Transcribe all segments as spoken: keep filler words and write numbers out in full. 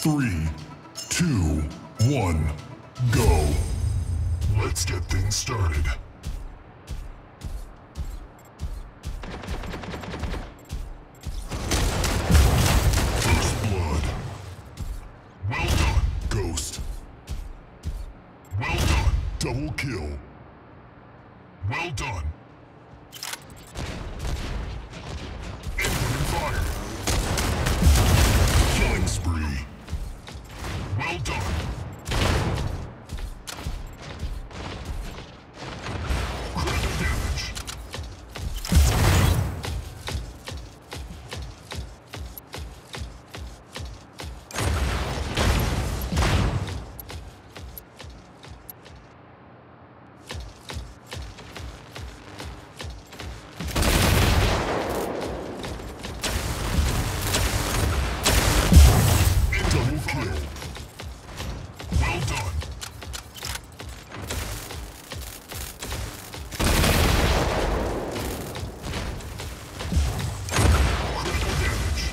Three, two, one, go. Let's get things started. First blood. Well done, Ghost. Well done, double kill. Well done. Incoming fire. Killing spree. Well done. Critical damage. Double kill. Well done. Critical damage.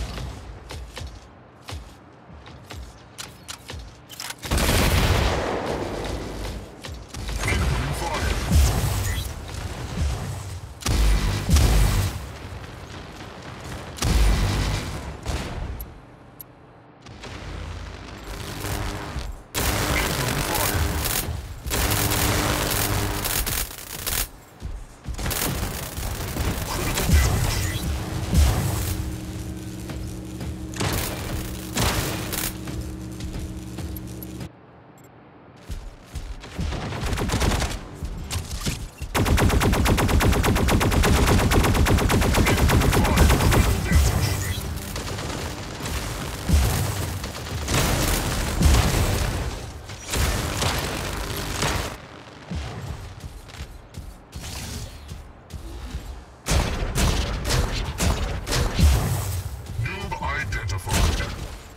Incoming fire. Noob identified.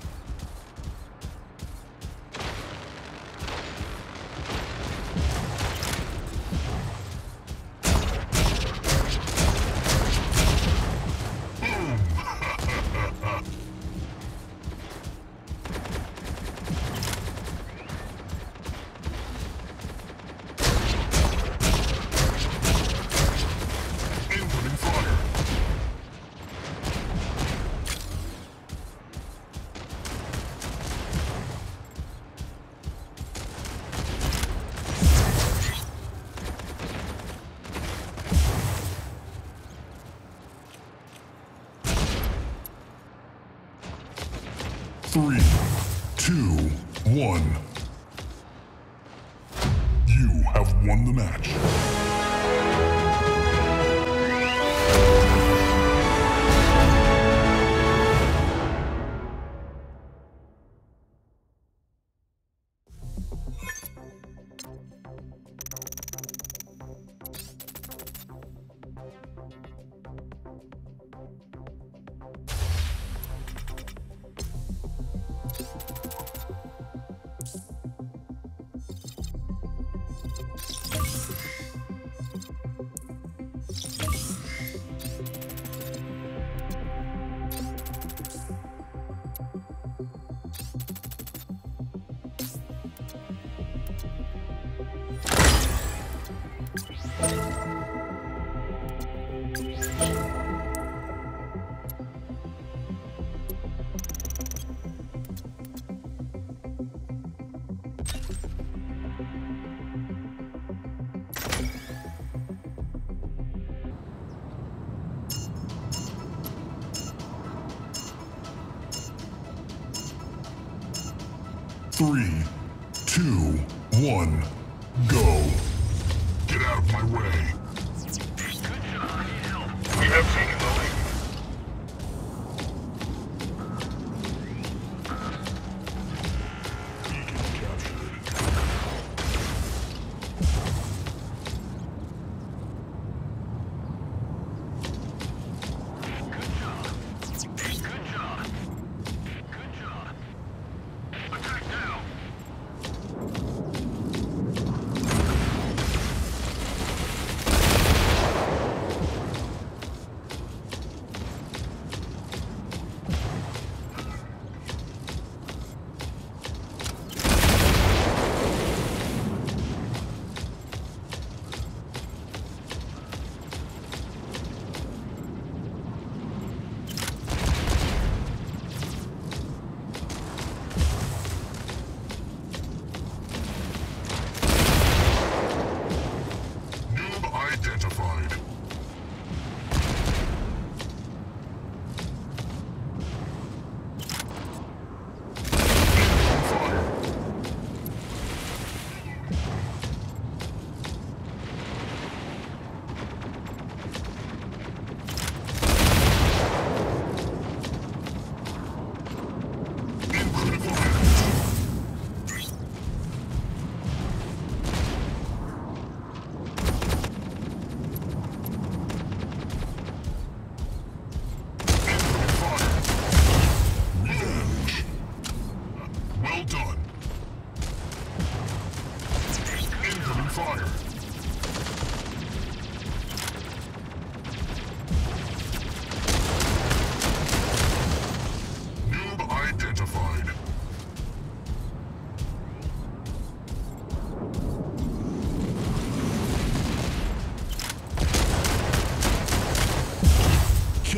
Incoming fire. Three, two, one. You have won the match. Three, two, one, go. Get out of my way. Good job. Need help. We have taken the lead. Beacon captured. Good job. Good job. Good job. Attack now.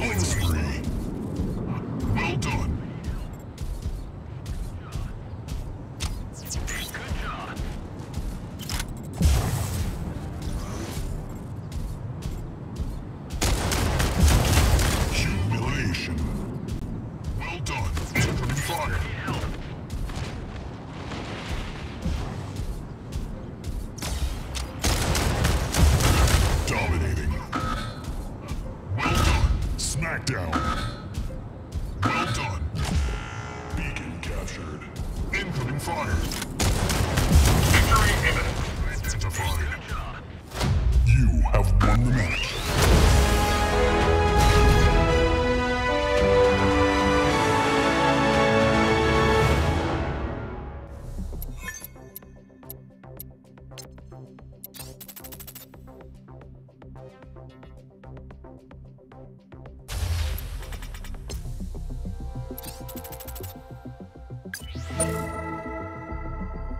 Killing spree. Well done. Good job. Humiliation. Well done. Incoming fire. Dominating. Well done. Smackdown.